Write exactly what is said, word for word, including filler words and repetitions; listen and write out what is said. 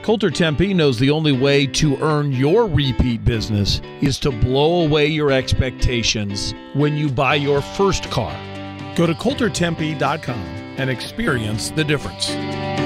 Coulter Tempe knows the only way to earn your repeat business is to blow away your expectations when you buy your first car. Go to Coulter Tempe dot com and experience the difference.